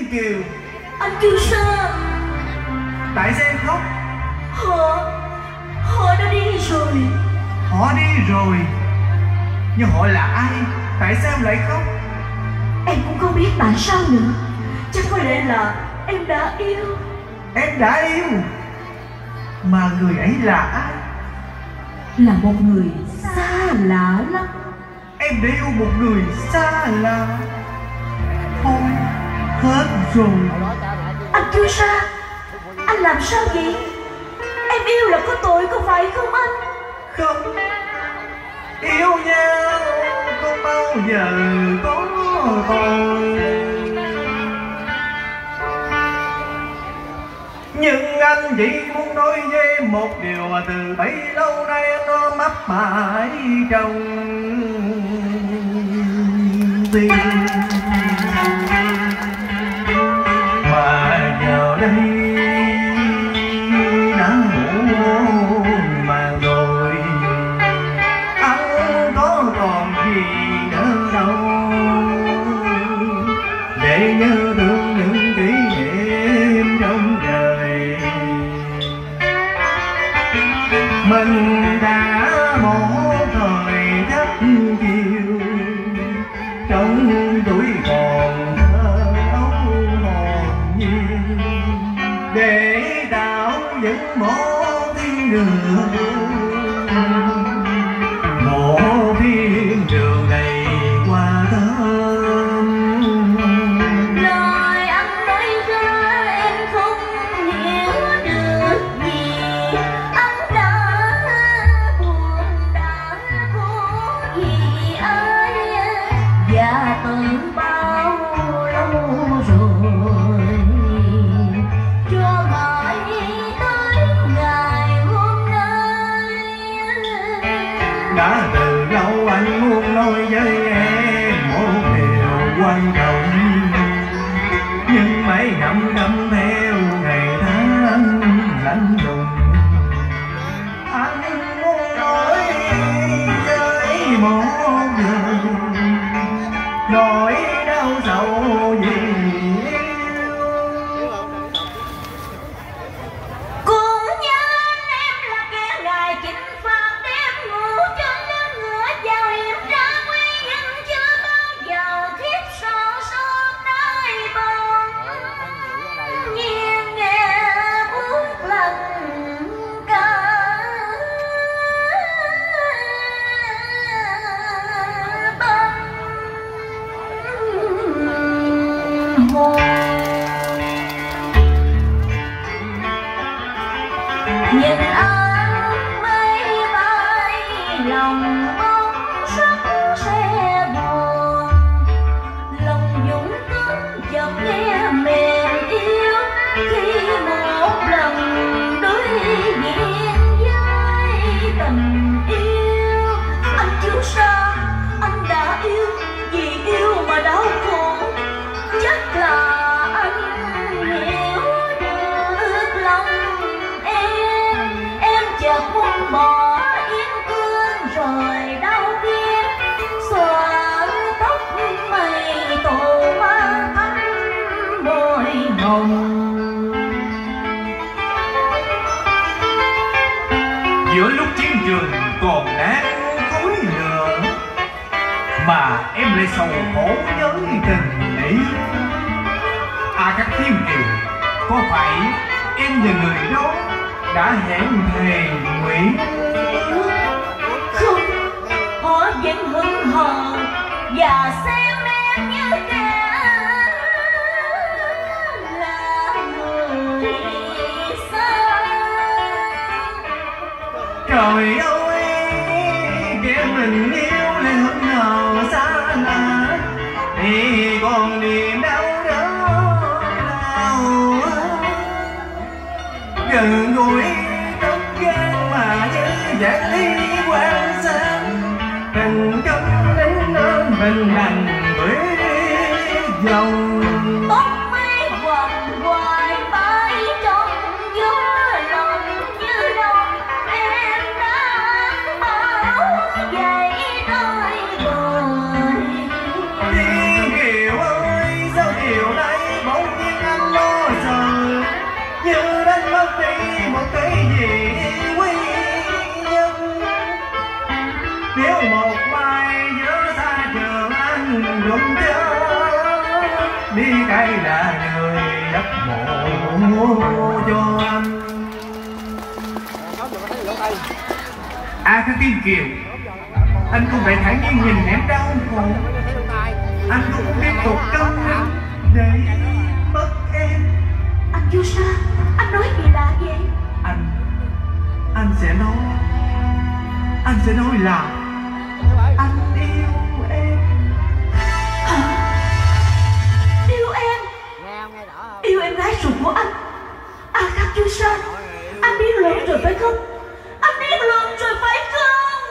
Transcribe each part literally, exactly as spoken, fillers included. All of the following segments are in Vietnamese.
Kiều. Anh Kiều sao? Tại sao em khóc? Họ Họ đã đi rồi. Họ đi rồi? Nhưng họ là ai? Tại sao em lại khóc? Em cũng không biết tại sao nữa. Chắc có lẽ là em đã yêu. Em đã yêu? Mà người ấy là ai? Là một người xa lạ lắm. Em đã yêu một người xa lạ. Thôi, hết rồi. Anh chưa sao? Anh làm sao vậy? Em yêu là có tội có phải không anh? Không, yêu nhau không bao giờ có tội. Nhưng anh chỉ muốn nói với em một điều mà từ bấy lâu nay anh nó mắc mãi trong tim. Mà giờ đây đã ngủ màng rồi, anh có còn gì nữa đâu để nhớ thương những kỷ niệm trong đời. Mình đã một thời thất chiều trong tuổi còn thơ ấu hồn nhiên, để tạo những món thiên đường. Một thiên đường này qua thơm. Lời anh nói ra em không hiểu được gì. Anh đã buồn đã có gì ai, và từ bao lâu rồi cho mãi tới ngày hôm nay. Đã từ lâu anh muốn nói với em một điều quan trọng, nhưng mấy năm năm theo ngày tháng lạnh lùng. Anh muốn nói với một điều nỗi đau sầu vì Cũng như em là kẻ ngài chinh phạt đêm ngủ cho nên ngựa vào hiểm ra nguy hiểm, chưa bao giờ khiếp sợ sớm nơi bóng nhiên nghe buốt lạnh cả tâm hồn. Nhìn anh mây bay lòng bóng sắc xe buồn, lòng dũng cảm chợt nghe mềm yếu khi một lần đối diện với tình yêu. Anh chưa xa, anh đã yêu, vì yêu mà đau khổ. Chắc là anh hiểu được lòng em. Em chợt muốn bỏ yên cương rồi đau tim, xóa tóc mây tổ mang thắm môi hồng. giữa lúc chiến trường còn đang khói lửa mà em lại sầu khổ với tình ý. À các Thiên Kiều, có phải em và người đó đã hẹn thề nguyện? Không, họ vẫn hững hờ và xem em như kẻ là người xa. Trời ơi, kẻ mình yêu lại hững hờ xa lạ, thì còn niềm đau đớn nào gần gũi tóc gan mà như dạng ly quan sát. Tình công đến nơi mình đành tuyết dòng. Tóc mây quằn quại bay trong gió lòng như đông. Em đã bảo vậy nơi bời. Thiên Kiều ơi, sao chiều nay bỗng nhiên nếu một mai nhớ xa chờ anh rụng chớ đi cây là người đắp mộ cho anh. À cái Kim Kiều, anh không thể thản nhiên nhìn em đau khổ, anh cũng tiếp tục câm để mất em. Anh chưa sao, anh nói gì là vậy? Anh, anh sẽ nói, anh sẽ nói là anh yêu em. Hả? Yêu em? Yêu em gái ruột của anh? À Khắc Chu Sa, anh biết lỗi rồi phải không? Anh biết lỗi rồi phải không?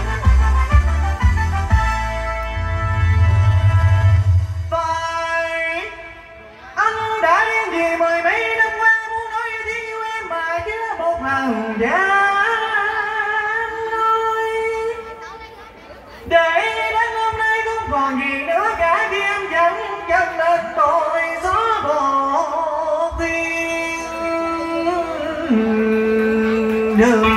Phải, anh đã đến gì mười mấy năm qua muốn nói tiếng yêu em mà chưa một lần dám nói. Để đến hôm nay không còn gì nữa cả khi em vẫn chân lên tôi gió một tiếng đường.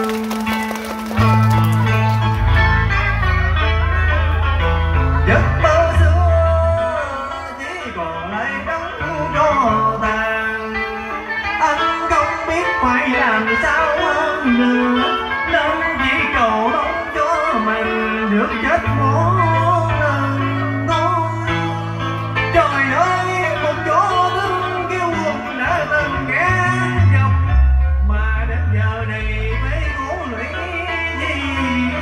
Giấc mơ xưa chỉ còn lại đắng cho tàn, anh không biết phải làm sao hơn nữa nên chỉ cầu mong cho mình được chết một lần thôi. Trời ơi, một chỗ thương kêu buồn đã từng ghé dọc mà đến giờ này mới ngủ lũy gì.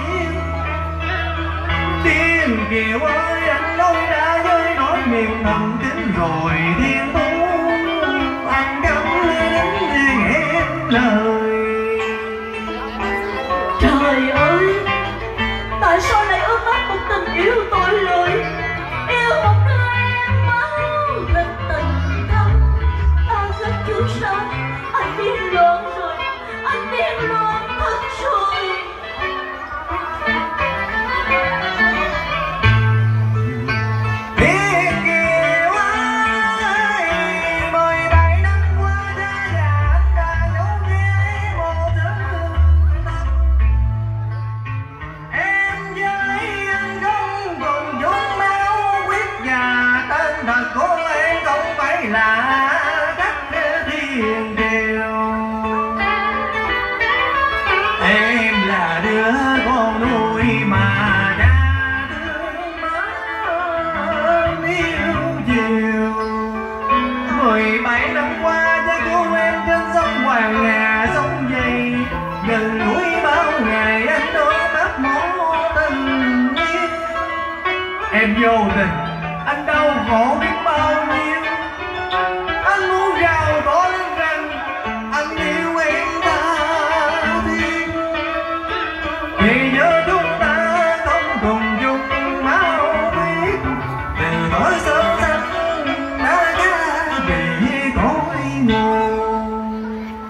Tiên Kiều ơi, anh nói đã với nỗi miền thầm kín rồi thiên thu, anh gắm đến riêng em lời. Trời ơi, tại sao lại ướm ấp một tình yêu tội lỗi, yêu một đứa em máu thịt tình thâm. À Khắc Chu Sa, anh điên loạn rồi, anh điên loạn thật rồi. Tiên Kiều ơi, mười bảy năm qua đã già anh đã giấu đi một thứ thật. Em với anh không cùng chung máu huyết và tên thật của em không phải là Khắc Tiên Kiều. Em là đứa con nuôi mà cha thương mến yêu chiều. Mười bảy năm qua cha cứu em trên sông Hoàng Hà sông dày, gần núi bao ngày anh ôm ấp mối tình yêu. Em vô tình, anh đau khổ biết bao nhiêu, anh muốn gào to lên rằng anh yêu em tha thiết. Vì nhớ chúng ta không cùng chung máu huyết, từ nỗi sơ sanh đã ra vì cõi nguồn.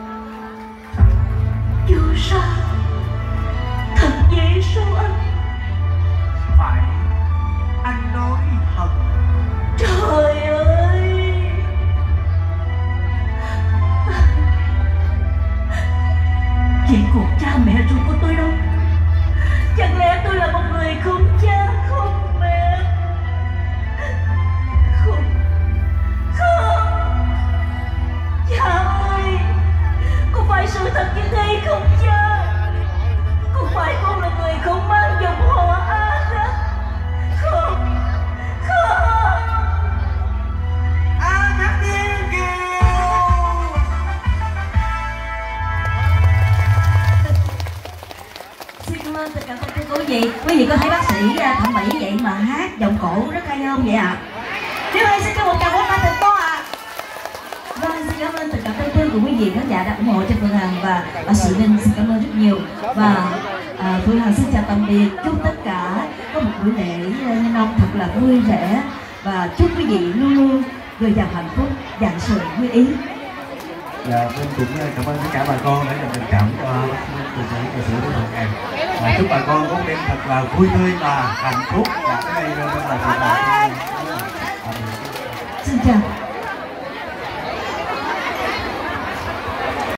Chu Sa, thật vậy sao anh? Phải, anh nói thật. Trời ơi, vậy cuộc cha mẹ ruột của tôi đâu? Chẳng lẽ tôi là một người không cha không mẹ? Không, không, cha ơi, có phải sự thật như thế không cha? Có phải con là người không mang dòng họ A Khắc? Không, không. A Khắc Tiên Kiều. Xin cảm ơn tất cả các quý vị. Quý vị có thấy bác sĩ thẩm mỹ vậy mà hát giọng cổ rất hay không vậy ạ? À? Nếu hay xin cho một tràng vỗ tay thật to ạ. Vâng, xin cảm ơn tất cả các quý của quý vị khán giả đã ủng hộ cho Phương Hằng và bác sĩ Ninh, xin cảm ơn rất nhiều. Và à, Phương Hằng xin chào tạm biệt, chúc tất cả có một buổi lễ nhân ông thật là vui vẻ và chúc quý vị luôn luôn dồi dào hạnh phúc, vạn sự như ý. Dạ, mình cũng cảm ơn tất cả bà con đã dành tình cảm cho nghệ sĩ nghệ sĩ Phương Hằng. Và chúc bà con có một đêm thật là vui tươi và hạnh phúc. Và cái đây là sự Xin chào.